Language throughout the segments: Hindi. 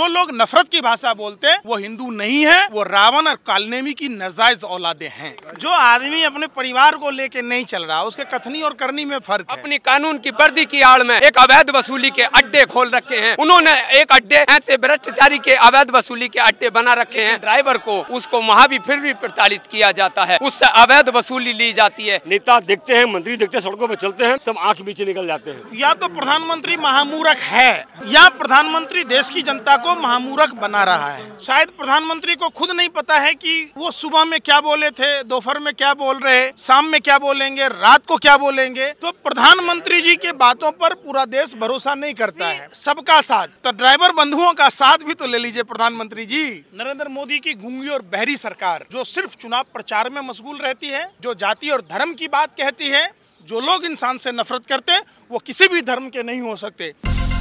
जो लोग नफरत की भाषा बोलते हैं वो हिंदू नहीं है, वो रावण और कालनेमी की नाजायज औलादे हैं। जो आदमी अपने परिवार को लेके नहीं चल रहा, उसके कथनी और करनी में फर्क है। अपनी कानून की वर्दी की आड़ में एक अवैध वसूली के अड्डे खोल रखे हैं उन्होंने। एक अड्डे ऐसे भ्रष्टाचारी के अवैध वसूली के अड्डे बना रखे हैं। ड्राइवर को उसको वहाँ भी फिर भी प्रताड़ित किया जाता है, उससे अवैध वसूली ली जाती है। नेता देखते हैं, मंत्री देखते हैं, सड़कों पर चलते हैं, सब आंख बीच निकल जाते हैं। या तो प्रधानमंत्री महामूर्ख है या प्रधानमंत्री देश की जनता को महामूर्ख बना रहा है। शायद प्रधानमंत्री को खुद नहीं पता है कि वो सुबह में क्या बोले थे, दोपहर में क्या बोल रहे, शाम में क्या बोलेंगे, रात को क्या बोलेंगे। तो प्रधानमंत्री जी के बातों पर पूरा देश भरोसा नहीं करता है। सबका साथ, तो ड्राइवर बंधुओं का साथ भी तो ले लीजिए प्रधानमंत्री जी। नरेंद्र मोदी की गूंगी और बहरी सरकार जो सिर्फ चुनाव प्रचार में मशगूल रहती है, जो जाति और धर्म की बात कहती है, जो लोग इंसान से नफरत करते हैं वो किसी भी धर्म के नहीं हो सकते।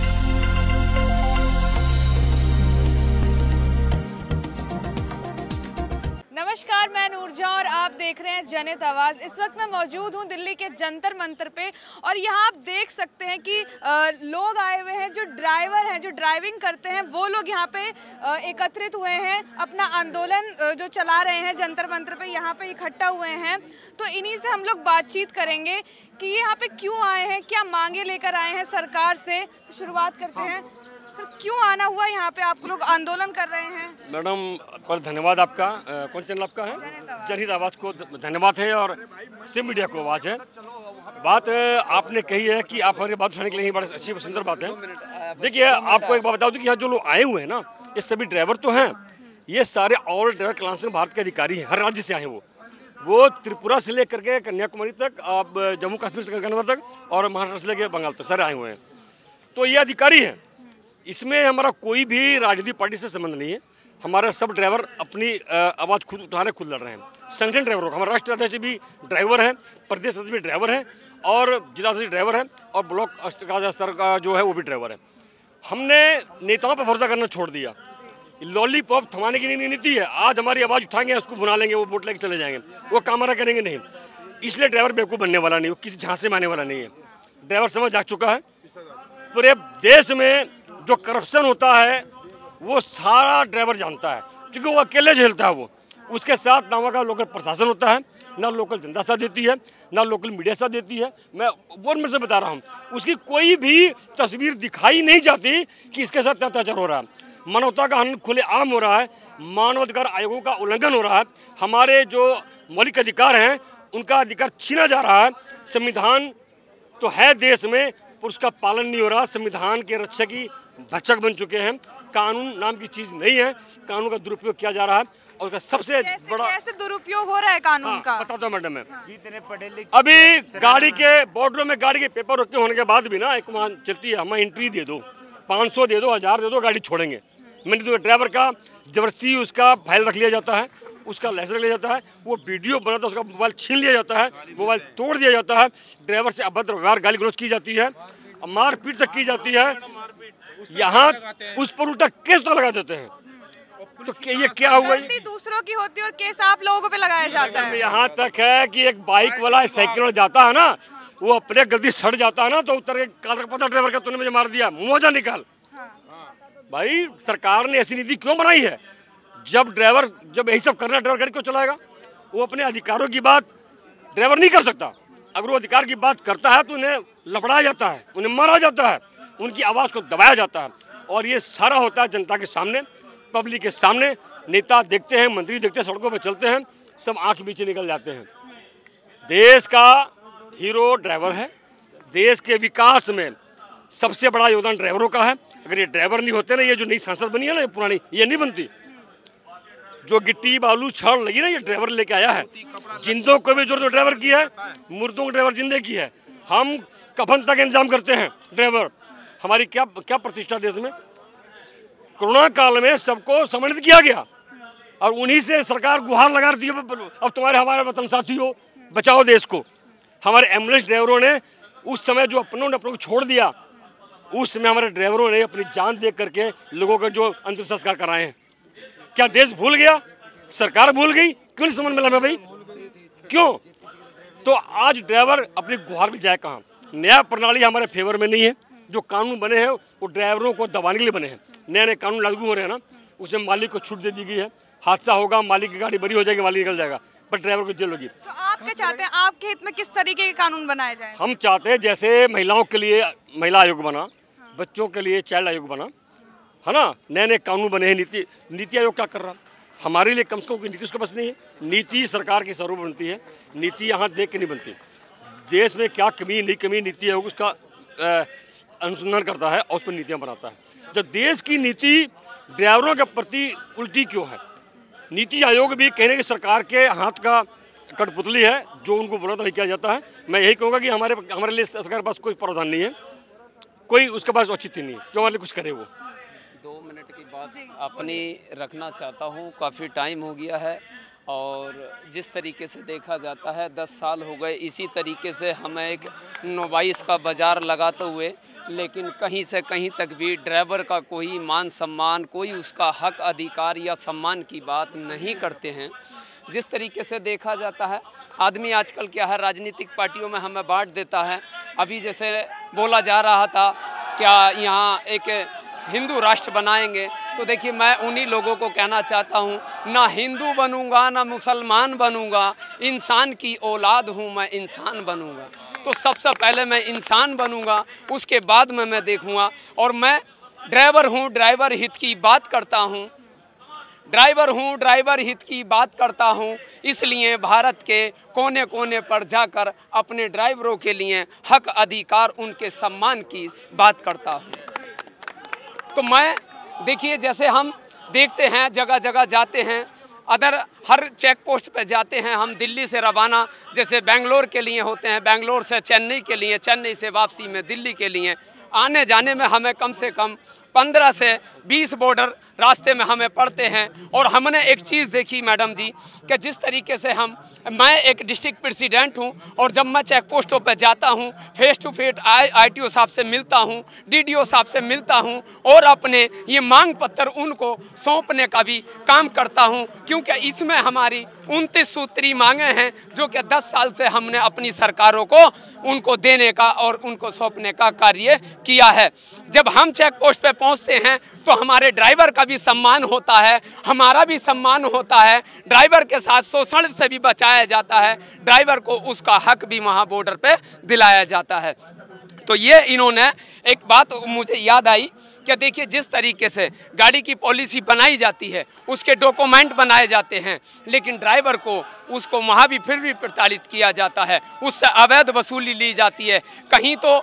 नमस्कार, मैं नूरजहां और आप देख रहे हैं जनहित आवाज़। इस वक्त मैं मौजूद हूं दिल्ली के जंतर मंतर पे और यहाँ आप देख सकते हैं कि लोग आए हुए हैं, जो ड्राइवर हैं, जो ड्राइविंग करते हैं, वो लोग यहाँ पे एकत्रित हुए हैं, अपना आंदोलन जो चला रहे हैं जंतर मंतर पे, यहाँ पे इकट्ठा हुए हैं। तो इन्हीं से हम लोग बातचीत करेंगे कि ये यहाँ पे क्यों आए हैं, क्या मांगे लेकर आए हैं सरकार से। तो शुरुआत करते हैं, सर क्यों आना हुआ यहाँ पे, आप लोग आंदोलन कर रहे हैं? मैडम पर धन्यवाद आपका। कौन चैनल आपका है? जनहित आवाज़ को धन्यवाद है और सिम मीडिया को आवाज़ है। बात आपने कही है कि आप हमारी बात उठाने के लिए बड़ी अच्छी सुंदर बात है। देखिए, आपको एक बात बता दूं कि यहाँ जो लोग आए हुए हैं ना, ये सभी ड्राइवर तो हैं, ये सारे ऑल ड्राइवर क्लास में भारत के अधिकारी हैं, हर राज्य से आए हैं। वो त्रिपुरा से लेकर के कन्याकुमारी तक, आप जम्मू कश्मीर से कन्याकुमारी तक और महाराष्ट्र से लेकर बंगाल तक सारे आए हुए हैं। तो ये अधिकारी हैं, इसमें हमारा कोई भी राजनीतिक पार्टी से संबंध नहीं है। हमारे सब ड्राइवर अपनी आवाज़ खुद उठाने खुद लड़ रहे हैं। संगठन ड्राइवरों का, हमारे राष्ट्रीय अध्यक्ष भी ड्राइवर हैं, प्रदेश अध्यक्ष भी ड्राइवर हैं और जिला अध्यक्ष ड्राइवर हैं और ब्लॉक स्तर का जो है वो भी ड्राइवर है। हमने नेताओं पर भरोसा करना छोड़ दिया। लॉलीपॉप थमाने की नहीं नीति है। आज हमारी आवाज़ उठाएंगे, उसको भुना लेंगे, वो वोट लेके चले जाएंगे, वो काम हमारा करेंगे नहीं। इसलिए ड्राइवर बेवकूफ़ बनने वाला नहीं, वो किसी झांसे में आने वाला नहीं है। ड्राइवर समझ आ चुका है। पूरे देश में जो करप्शन होता है वो सारा ड्राइवर जानता है, क्योंकि वो अकेले झेलता है। वो उसके साथ ना वहाँ का लोकल प्रशासन होता है, ना लोकल जनता साथ देती है, ना लोकल मीडिया साथ देती है। मैं बोर्ड में से बता रहा हूँ, उसकी कोई भी तस्वीर दिखाई नहीं जाती कि इसके साथ अत्याचार हो रहा है, मानवता का हनन खुले आम हो रहा है, मानवाधिकार आयोगों का उल्लंघन हो रहा है, हमारे जो मौलिक अधिकार हैं उनका अधिकार छीना जा रहा है। संविधान तो है देश में, पर उसका पालन नहीं हो रहा। संविधान के रक्षक ही भक्षक बन चुके हैं। कानून नाम की चीज़ नहीं है, कानून का दुरुपयोग किया जा रहा है और उसका सबसे बड़ा कैसे दुरुपयोग हो रहा है कानून का? बता दो मैडम मैं। अभी गाड़ी के बॉर्डरों में गाड़ी के पेपर रोके होने के बाद भी ना एक वहाँ चलती है, हमें एंट्री दे दो, 500 दे दो, 1000 दे दो, गाड़ी छोड़ेंगे। मैंने तो ड्राइवर का जबरदस्ती उसका फाइल रख लिया जाता है, उसका लाइसेंस रख लिया जाता है, वो वीडियो बनाता है, उसका मोबाइल छीन लिया जाता है, मोबाइल तोड़ दिया जाता है, ड्राइवर से अभद्र व्यवहार, गाली गलौज की जाती है, मारपीट तक की जाती है। यहाँ उस पर उल्टा केस तो लगा देते हैं। तो ये क्या हुआ? गलती दूसरों की होती है और केस आप लोगों पे लगाया जाता है। यहाँ तक है कि एक बाइक वाला साइकिल वाला जाता है ना, वो अपने गलती सड़ जाता है ना, तो उतर के पता ड्राइवर का तूने मुझे मार दिया, मुआवजा निकाल। भाई सरकार ने ऐसी नीति क्यों बनाई है? जब यही सब करना, ड्राइवर गाड़ी क्यों चलाएगा? वो अपने अधिकारों की बात ड्राइवर नहीं कर सकता। अगर वो अधिकार की बात करता है तो उन्हें लपड़ाया जाता है, उन्हें मारा जाता है, उनकी आवाज़ को दबाया जाता है। और ये सारा होता है जनता के सामने, पब्लिक के सामने। नेता देखते हैं, मंत्री देखते हैं, सड़कों पर चलते हैं, सब आंख बीच निकल जाते हैं। देश का हीरो ड्राइवर है। देश के विकास में सबसे बड़ा योगदान ड्राइवरों का है। अगर ये ड्राइवर नहीं होते ना, ये जो नई संसद बनी है ना, ये पुरानी, ये नहीं बनती। जो गिट्टी बालू छड़ लगी ना, ये ड्राइवर लेके आया है। जिंदों को भी जो ड्राइवर की है, मुर्दों को ड्राइवर जिंदे की है। हम कफन तक इंतजाम करते हैं ड्राइवर। हमारी क्या प्रतिष्ठा देश में। कोरोना काल में सबको सम्मानित किया गया और उन्हीं से सरकार गुहार लगा दी है, अब तुम्हारे हमारे वतन साथी हो, बचाओ देश को। हमारे एम्बुलेंस ड्राइवरों ने उस समय जो अपनों को छोड़ दिया, उस समय हमारे ड्राइवरों ने अपनी जान दे करके लोगों का जो अंतिम संस्कार कराए हैं। क्या देश भूल गया? सरकार भूल गई? क्यों नहीं समझ मिला मैं भाई, क्यों? तो आज ड्राइवर अपनी गुहार में जाए कहाँ? न्याय प्रणाली हमारे फेवर में नहीं है। जो कानून बने हैं वो ड्राइवरों को दबाने के लिए बने हैं, नए नए कानून लागू हो रहे हैं ना, उसमें मालिक को छूट दे दी गई है। हादसा होगा, मालिक की गाड़ी बरी हो जाएगी, मालिक निकल जाएगा, पर ड्राइवर को जेल होगी। तो आप क्या चाहते हैं, आपके हित में किस तरीके के कानून बनाए जाए? हम चाहते हैं जैसे महिलाओं के लिए महिला आयोग बना, बच्चों के लिए चाइल्ड आयोग बना, है ना, नए नए कानून बने हैं। नीति आयोग क्या कर रहा, हमारे लिए कम से कम नीति उसके पास नहीं है। नीति सरकार की स्वरूप बनती है, नीति यहाँ देख के नहीं बनती। देश में क्या कमी नहीं कमी, नीति आयोग उसका अनुसंधान करता है और उस पर नीतियाँ बनाता है। जब देश की नीति ड्राइवरों के प्रति उल्टी क्यों है? नीति आयोग भी कहने की सरकार के हाथ का कठपुतली है, जो उनको बोला तो किया जाता है। मैं यही कहूँगा कि हमारे लिए सरकार के पास कोई प्रावधान नहीं है, कोई उसके पास औचित्य नहीं है जो हमारे लिए कुछ करे। वो 2 मिनट की बात अपनी रखना चाहता हूँ, काफ़ी टाइम हो गया है और जिस तरीके से देखा जाता है 10 साल हो गए इसी तरीके से हमें एक नोबाइस का बाज़ार लगाते हुए, लेकिन कहीं से कहीं तक भी ड्राइवर का कोई मान सम्मान, कोई उसका हक अधिकार या सम्मान की बात नहीं करते हैं। जिस तरीके से देखा जाता है आदमी आजकल क्या है, राजनीतिक पार्टियों में हमें बांट देता है। अभी जैसे बोला जा रहा था क्या यहाँ एक हिंदू राष्ट्र बनाएंगे, तो देखिए मैं उन्हीं लोगों को कहना चाहता हूँ, ना हिंदू बनूंगा ना मुसलमान बनूंगा, इंसान की औलाद हूँ मैं, इंसान बनूंगा। तो सबसे पहले मैं इंसान बनूंगा, उसके बाद में मैं देखूंगा। और मैं ड्राइवर हूँ, ड्राइवर हित की बात करता हूँ, ड्राइवर हूँ, ड्राइवर हित की बात करता हूँ, इसलिए भारत के कोने कोने पर जाकर अपने ड्राइवरों के लिए हक अधिकार, उनके सम्मान की बात करता हूँ। तो मैं देखिए जैसे हम देखते हैं जगह जगह जाते हैं, अदर हर चेक पोस्ट पे जाते हैं हम, दिल्ली से रवाना जैसे बेंगलोर के लिए होते हैं, बेंगलोर से चेन्नई के लिए, चेन्नई से वापसी में दिल्ली के लिए, आने जाने में हमें कम से कम 15 से 20 बॉर्डर रास्ते में हमें पड़ते हैं। और हमने एक चीज़ देखी मैडम जी कि जिस तरीके से मैं एक डिस्ट्रिक्ट प्रेसिडेंट हूं और जब मैं चेक पोस्टों पर जाता हूं, फेस टू फेस ITO साहब से मिलता हूं, DDO साहब से मिलता हूं और अपने ये मांग पत्र उनको सौंपने का भी काम करता हूं, क्योंकि इसमें हमारी 29 सूत्री मांगे हैं जो कि 10 साल से हमने अपनी सरकारों को उनको देने का और उनको सौंपने का कार्य किया है। जब हम चेक पोस्ट पे पहुंचते हैं तो हमारे ड्राइवर का भी सम्मान होता है, हमारा भी सम्मान होता है, ड्राइवर के साथ शोषण से भी बचाया जाता है, ड्राइवर को उसका हक भी वहाँ बॉर्डर पे दिलाया जाता है। तो ये इन्होंने एक बात मुझे याद आई कि देखिए जिस तरीके से गाड़ी की पॉलिसी बनाई जाती है, उसके डॉक्यूमेंट बनाए जाते हैं, लेकिन ड्राइवर को उसको वहाँ भी फिर भी प्रताड़ित किया जाता है, उससे अवैध वसूली ली जाती है। कहीं तो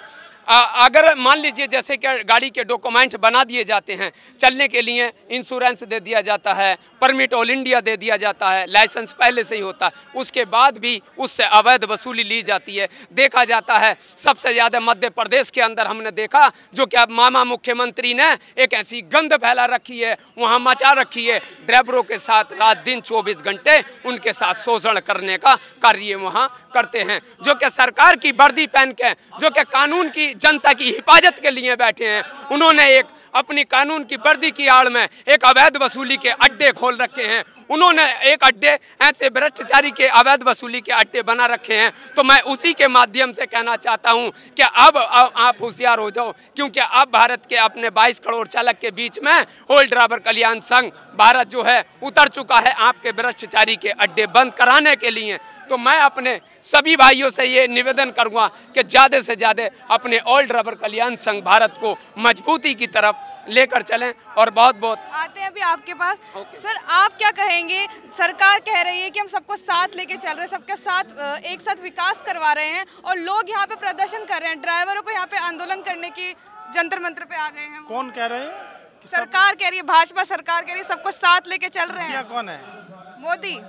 अगर मान लीजिए जैसे कि गाड़ी के डॉक्यूमेंट बना दिए जाते हैं, चलने के लिए इंश्योरेंस दे दिया जाता है, परमिट ऑल इंडिया दे दिया जाता है, लाइसेंस पहले से ही होता है, उसके बाद भी उससे अवैध वसूली ली जाती है। देखा जाता है सबसे ज़्यादा मध्य प्रदेश के अंदर हमने देखा, जो कि अब मामा मुख्यमंत्री ने एक ऐसी गंद फैला रखी है, वहाँ मचा रखी है, ड्राइवरों के साथ रात दिन 24 घंटे उनके साथ शोषण करने का कार्य वहाँ करते हैं, जो कि सरकार की वर्दी पहन के, जो कि कानून की जनता की हिफाजत के लिए बैठे हैं। उन्होंने एक अपनी कानून की वर्दी की आड़ में एक अवैध वसूली के अड्डे खोल रखे हैं, उन्होंने एक अड्डे ऐसे भ्रष्टाचारी के अवैध वसूली के अड्डे बना रखे हैं। तो मैं उसी के माध्यम से कहना चाहता हूं कि अब आप होशियार हो जाओ, क्योंकि अब भारत के अपने 22 करोड़ चालक के बीच में ऑल ड्राइवर कल्याण संघ भारत जो है उतर चुका है आपके भ्रष्टाचारी के अड्डे बंद कराने के लिए। तो मैं अपने सभी भाइयों से ये निवेदन करूंगा कि ज़्यादा से ज़्यादा अपने ऑल ड्राइवर कल्याण संघ भारत को मजबूती की तरफ लेकर चलें। और बहुत बहुत आते हैं अभी आपके पास। सर आप क्या कहेंगे, सरकार कह रही है कि हम सबको साथ लेके चल रहे हैं, सबके साथ एक साथ विकास करवा रहे हैं, और लोग यहाँ पे प्रदर्शन कर रहे हैं, ड्राइवरों को यहाँ पे आंदोलन करने की जंतर मंत्र पे आ गए हैं। कौन कह रहे हैं? सरकार कह रही है, भाजपा सरकार कह रही है सबको साथ लेके चल रहे हैं। कौन है? मोदी।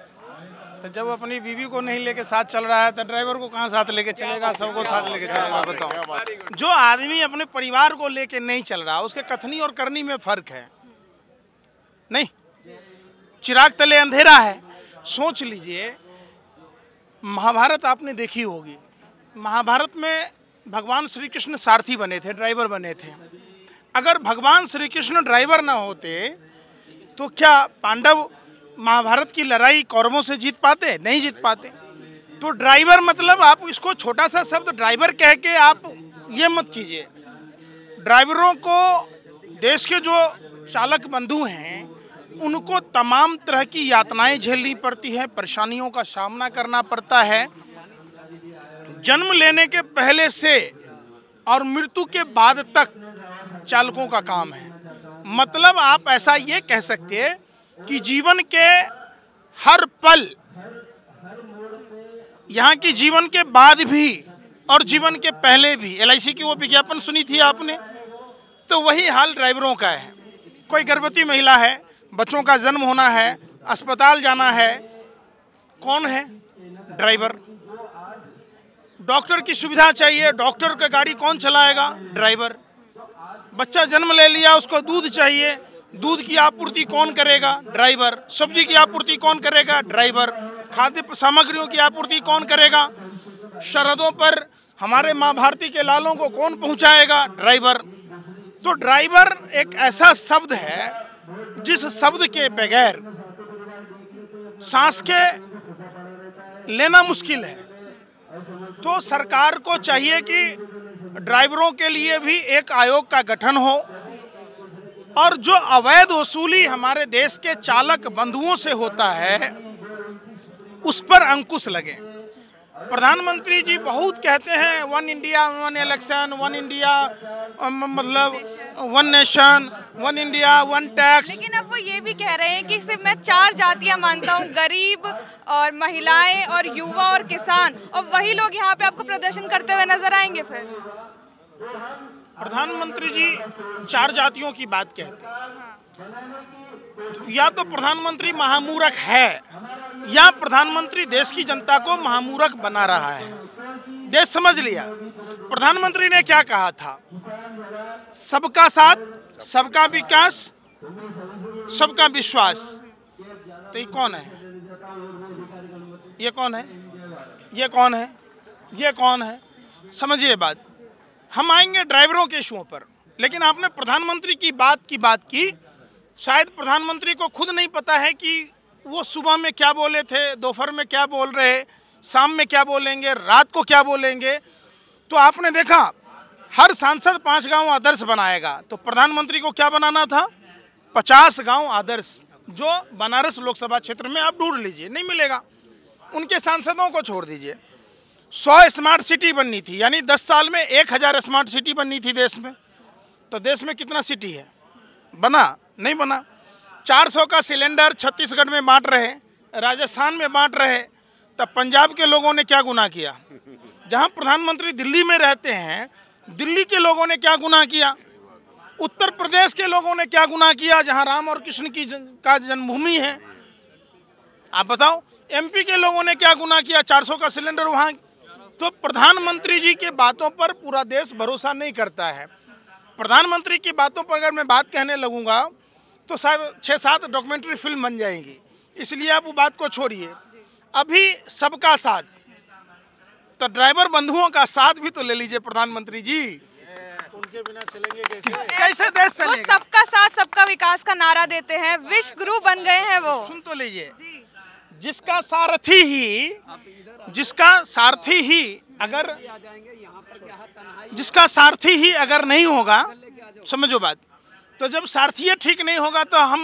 तो जब अपनी बीवी को नहीं लेके साथ चल रहा है तो ड्राइवर को कहाँ साथ लेके चलेगा? सबको साथ लेके चलेगा? बताओ। जो आदमी अपने परिवार को लेके नहीं चल रहा, उसके कथनी और करनी में फर्क है नहीं? चिराग तले अंधेरा है। सोच लीजिए, महाभारत आपने देखी होगी, महाभारत में भगवान श्री कृष्ण सारथी बने थे, ड्राइवर बने थे। अगर भगवान श्री कृष्ण ड्राइवर ना होते तो क्या पांडव महाभारत की लड़ाई कौरवों से जीत पाते? नहीं जीत पाते। तो ड्राइवर मतलब, आप इसको छोटा सा शब्द ड्राइवर कह के आप ये मत कीजिए। ड्राइवरों को देश के जो चालक बंधु हैं उनको तमाम तरह की यातनाएं झेलनी पड़ती है, परेशानियों का सामना करना पड़ता है। जन्म लेने के पहले से और मृत्यु के बाद तक चालकों का काम है। मतलब आप ऐसा ये कह सकते हैं कि जीवन के हर पल, यहाँ की जीवन के बाद भी और जीवन के पहले भी, LIC की वो विज्ञापन सुनी थी आपने, तो वही हाल ड्राइवरों का है। कोई गर्भवती महिला है, बच्चों का जन्म होना है, अस्पताल जाना है, कौन है? ड्राइवर। डॉक्टर की सुविधा चाहिए, डॉक्टर का गाड़ी कौन चलाएगा? ड्राइवर। बच्चा जन्म ले लिया, उसको दूध चाहिए, दूध की आपूर्ति कौन करेगा? ड्राइवर। सब्जी की आपूर्ति कौन करेगा? ड्राइवर। खाद्य सामग्रियों की आपूर्ति कौन करेगा? सरहदों पर हमारे माँ भारती के लालों को कौन पहुंचाएगा? ड्राइवर। तो ड्राइवर एक ऐसा शब्द है जिस शब्द के बगैर सांस के लेना मुश्किल है। तो सरकार को चाहिए कि ड्राइवरों के लिए भी एक आयोग का गठन हो और जो अवैध वसूली हमारे देश के चालक बंधुओं से होता है उस पर अंकुश लगे। प्रधानमंत्री जी बहुत कहते हैं 1 इंडिया 1 इलेक्शन, 1 इंडिया मतलब 1 नेशन 1 इंडिया 1 टैक्स। लेकिन अब वो ये भी कह रहे हैं कि सिर्फ मैं 4 जातियां मानता हूँ, गरीब और महिलाएं और युवा और किसान, और वही लोग यहाँ पे आपको प्रदर्शन करते हुए नजर आएंगे। फिर प्रधानमंत्री जी 4 जातियों की बात कहते हैं। या तो प्रधानमंत्री महामूर्ख है या प्रधानमंत्री देश की जनता को महामूर्ख बना रहा है। देश समझ लिया। प्रधानमंत्री ने क्या कहा था? सबका साथ, सबका विकास, सबका विश्वास। तो ये कौन है? ये कौन है? ये कौन है? ये कौन है? समझिए बात। हम आएंगे ड्राइवरों के इशुओं पर, लेकिन आपने प्रधानमंत्री की बात की। शायद प्रधानमंत्री को खुद नहीं पता है कि वो सुबह में क्या बोले थे, दोपहर में क्या बोल रहे, शाम में क्या बोलेंगे, रात को क्या बोलेंगे। तो आपने देखा हर सांसद 5 गांव आदर्श बनाएगा, तो प्रधानमंत्री को क्या बनाना था? 50 गांव आदर्श, जो बनारस लोकसभा क्षेत्र में आप ढूंढ लीजिए, नहीं मिलेगा। उनके सांसदों को छोड़ दीजिए। 100 स्मार्ट सिटी बननी थी, यानी 10 साल में 1000 स्मार्ट सिटी बननी थी देश में। तो देश में कितना सिटी है? बना? नहीं बना। 400 का सिलेंडर छत्तीसगढ़ में बांट रहे, राजस्थान में बांट रहे, तब पंजाब के लोगों ने क्या गुनाह किया? जहां प्रधानमंत्री दिल्ली में रहते हैं, दिल्ली के लोगों ने क्या गुनाह किया? उत्तर प्रदेश के लोगों ने क्या गुनाह किया, जहां राम और कृष्ण की का जन्मभूमि है? आप बताओ। MP के लोगों ने क्या गुनाह किया? 400 का सिलेंडर वहां। तो प्रधानमंत्री जी के बातों पर पूरा देश भरोसा नहीं करता है। प्रधानमंत्री की बातों पर अगर मैं बात कहने लगूंगा तो शायद 6-7 डॉक्यूमेंट्री फिल्म बन जाएंगी, इसलिए आप वो बात को छोड़िए। अभी सबका साथ, तो ड्राइवर बंधुओं का साथ भी तो ले लीजिए प्रधानमंत्री जी। उनके बिना चलेंगे कैसे देश चलेगा? वो सबका साथ सबका विकास का नारा देते हैं, विश्व गुरु बन गए हैं वो। सुन तो लीजिए। जिसका सारथी ही अगर नहीं होगा, समझो बात, तो जब सारथी ठीक नहीं होगा तो हम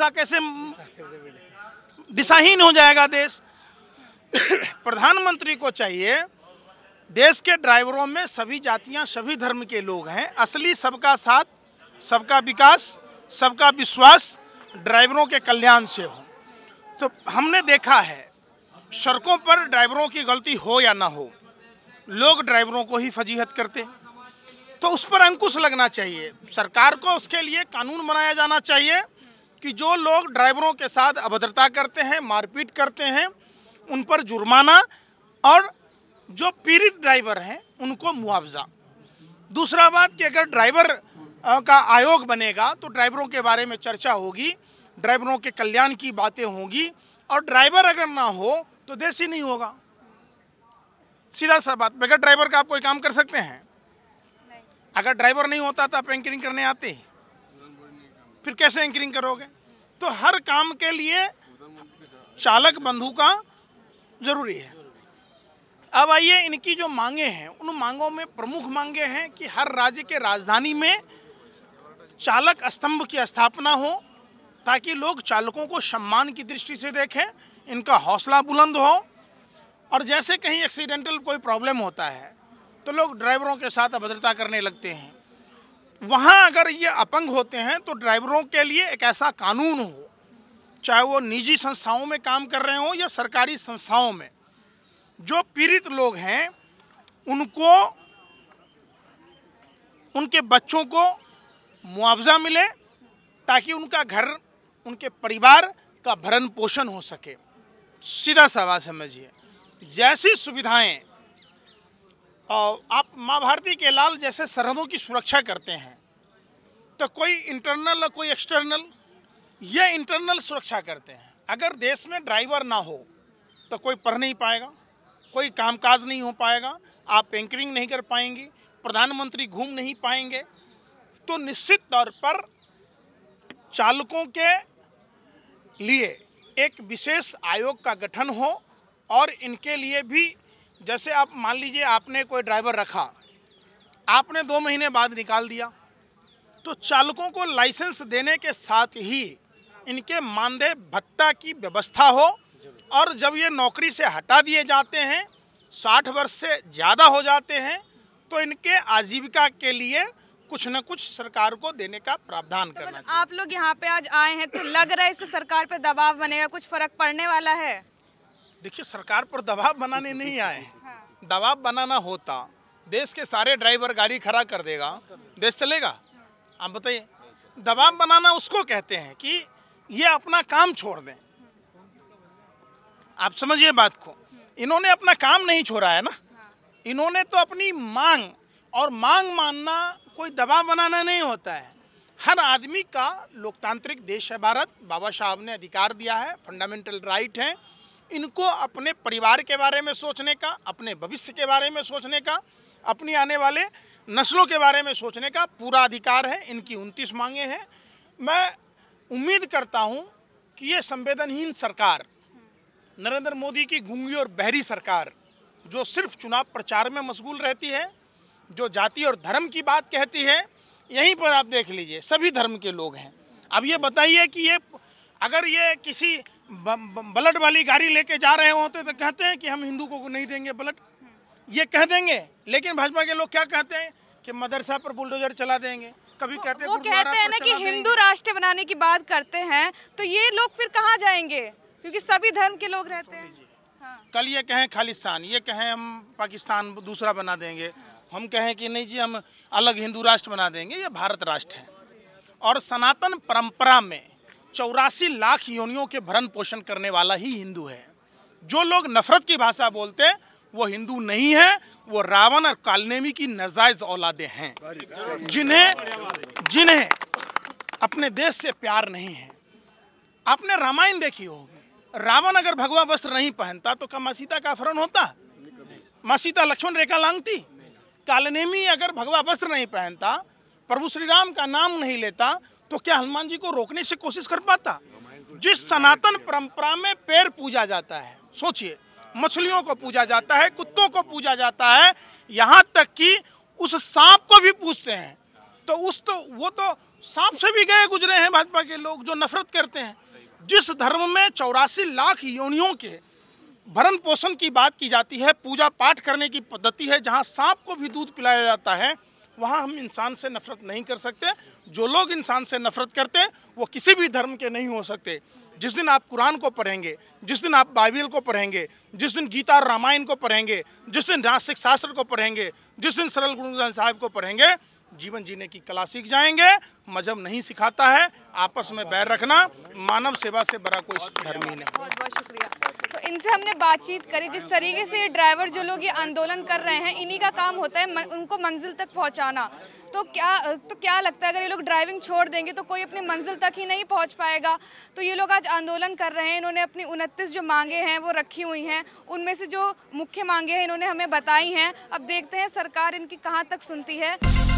दिशाहीन हो जाएगा देश। प्रधानमंत्री को चाहिए, देश के ड्राइवरों में सभी जातियां, सभी धर्म के लोग हैं। असली सबका साथ, सबका विकास, सबका विश्वास ड्राइवरों के कल्याण से हो। तो हमने देखा है सड़कों पर ड्राइवरों की गलती हो या ना हो, लोग ड्राइवरों को ही फजीहत करते, तो उस पर अंकुश लगना चाहिए। सरकार को उसके लिए कानून बनाया जाना चाहिए कि जो लोग ड्राइवरों के साथ अभद्रता करते हैं, मारपीट करते हैं, उन पर जुर्माना, और जो पीड़ित ड्राइवर हैं उनको मुआवजा। दूसरा बात कि अगर ड्राइवर का आयोग बनेगा तो ड्राइवरों के बारे में चर्चा होगी, ड्राइवरों के कल्याण की बातें होंगी, और ड्राइवर अगर ना हो तो देश ही नहीं होगा। सीधा सा बात। बगैर ड्राइवर का आप कोई काम कर सकते हैं? अगर ड्राइवर नहीं होता तो आप एंकरिंग करने आते, फिर कैसे एंकरिंग करोगे? तो हर काम के लिए चालक बंधु का जरूरी है। अब आइए, इनकी जो मांगे हैं, उन मांगों में प्रमुख मांगे हैं कि हर राज्य के राजधानी में चालक स्तंभ की स्थापना हो, ताकि लोग चालकों को सम्मान की दृष्टि से देखें, इनका हौसला बुलंद हो। और जैसे कहीं एक्सीडेंटल कोई प्रॉब्लम होता है तो लोग ड्राइवरों के साथ अभद्रता करने लगते हैं, वहाँ अगर ये अपंग होते हैं तो ड्राइवरों के लिए एक ऐसा कानून हो, चाहे वो निजी संस्थाओं में काम कर रहे हों या सरकारी संस्थाओं में, जो पीड़ित लोग हैं उनको, उनके बच्चों को मुआवजा मिले, ताकि उनका घर, उनके परिवार का भरण पोषण हो सके। सीधा सा बात समझिए, जैसी सुविधाएं और आप माँ भारती के लाल जैसे सरहदों की सुरक्षा करते हैं, तो कोई इंटरनल और कोई एक्सटर्नल, ये इंटरनल सुरक्षा करते हैं। अगर देश में ड्राइवर ना हो तो कोई पढ़ नहीं पाएगा, कोई कामकाज नहीं हो पाएगा, आप एंकरिंग नहीं कर पाएंगी, प्रधानमंत्री घूम नहीं पाएंगे। तो निश्चित तौर पर चालकों के लिए एक विशेष आयोग का गठन हो, और इनके लिए भी, जैसे आप मान लीजिए आपने कोई ड्राइवर रखा, आपने 2 महीने बाद निकाल दिया, तो चालकों को लाइसेंस देने के साथ ही इनके मानदेय भत्ता की व्यवस्था हो। और जब ये नौकरी से हटा दिए जाते हैं, 60 वर्ष से ज़्यादा हो जाते हैं, तो इनके आजीविका के लिए कुछ न कुछ सरकार को देने का प्रावधान करना चाहिए। आप लोग यहाँ पे आज आए हैं तो लग रहा है इससे सरकार पे दबाव बनेगा, कुछ फर्क पड़ने वाला है? देखिए, सरकार पर दबाव बनाने नहीं आए हैं। दबाव बनाना होता, देश के सारे ड्राइवर गाड़ी खड़ा कर देगा, देश चलेगा? आप बताइए। दबाव बनाना उसको कहते हैं कि ये अपना काम छोड़ दें। आप समझिए बात को, इन्होंने अपना काम नहीं छोड़ा है ना, इन्होंने तो अपनी मांग, और मांग मानना कोई दबाव बनाना नहीं होता है। हर आदमी का लोकतांत्रिक देश है भारत, बाबा साहब ने अधिकार दिया है, फंडामेंटल राइट है। इनको अपने परिवार के बारे में सोचने का, अपने भविष्य के बारे में सोचने का, अपनी आने वाले नस्लों के बारे में सोचने का पूरा अधिकार है। इनकी 29 मांगे हैं। मैं उम्मीद करता हूं कि ये संवेदनहीन सरकार, नरेंद्र मोदी की गूंगी और बहरी सरकार, जो सिर्फ चुनाव प्रचार में मशगूल रहती है, जो जाति और धर्म की बात कहती है, यहीं पर आप देख लीजिए सभी धर्म के लोग हैं। अब ये बताइए कि ये अगर ये किसी ब्लड वाली गाड़ी लेके जा रहे होते तो कहते हैं कि हम हिंदू को नहीं देंगे ब्लड, ये कह देंगे। लेकिन भाजपा के लोग क्या कहते हैं कि मदरसा पर बुलडोजर चला देंगे, कभी कहते हैं वो कहते हैं ना कि हिंदू राष्ट्र बनाने की बात करते हैं, तो ये लोग फिर कहाँ जाएंगे, क्योंकि सभी धर्म के लोग रहते हैं। हाँ। कल ये कहें खालिस्तान, ये कहें हम पाकिस्तान दूसरा बना देंगे, हम कहें कि नहीं जी हम अलग हिंदू राष्ट्र बना देंगे, ये भारत राष्ट्र है। और सनातन परंपरा में 84 लाख योनियों के भरण पोषण करने वाला ही हिंदू है। जो लोग नफरत की भाषा बोलते हैं वो हिंदू नहीं है, वो रावण और कालनेमी की नाजायज औलादे हैं, जिन्हें अपने देश से प्यार नहीं है। आपने रामायण देखी होगी, रावण अगर भगवा वस्त्र नहीं पहनता तो क्या माँ सीता का अपहरण होता? माँ सीता लक्ष्मण रेखा लांघती? कालनेमी अगर भगवा वस्त्र नहीं पहनता, प्रभु श्री राम का नाम नहीं लेता, तो क्या हनुमान जी को रोकने से कोशिश कर पाता? जिस सनातन परंपरा में पेड़ पूजा जाता है, सोचिए, मछलियों को पूजा जाता है, कुत्तों को पूजा जाता है, यहाँ तक कि उस सांप को भी पूजते हैं, तो वो तो सांप से भी गए गुजरे हैं भाजपा के लोग जो नफरत करते हैं। जिस धर्म में 84 लाख योनियों के भरण पोषण की बात की जाती है, पूजा पाठ करने की पद्धति है, जहाँ सांप को भी दूध पिलाया जाता है, वहाँ हम इंसान से नफरत नहीं कर सकते। जो लोग इंसान से नफरत करते हैं वो किसी भी धर्म के नहीं हो सकते। जिस दिन आप कुरान को पढ़ेंगे, जिस दिन आप बाइबल को पढ़ेंगे, जिस दिन गीता और रामायण को पढ़ेंगे, जिस दिन नास्तिक शास्त्र को पढ़ेंगे, जिस दिन सरल गुरु ग्रंथ साहिब को पढ़ेंगे, जीवन जीने की कला सीख जाएंगे। मजहब नहीं सिखाता है आपस में बैर रखना, मानव सेवा से बड़ा कोई धर्म ही नहीं। बहुत बहुत शुक्रिया। तो इनसे हमने बातचीत करी, जिस तरीके से ये ड्राइवर जो लोग ये आंदोलन कर रहे हैं, इन्हीं का काम होता है उनको मंजिल तक पहुंचाना। तो क्या लगता है अगर ये लोग ड्राइविंग छोड़ देंगे तो कोई अपनी मंजिल तक ही नहीं पहुंच पाएगा? तो ये लोग आज आंदोलन कर रहे हैं, इन्होंने अपनी 29 जो मांगे हैं वो रखी हुई हैं, उनमें से जो मुख्य मांगे हैं इन्होंने हमें बताई हैं। अब देखते हैं सरकार इनकी कहाँ तक सुनती है।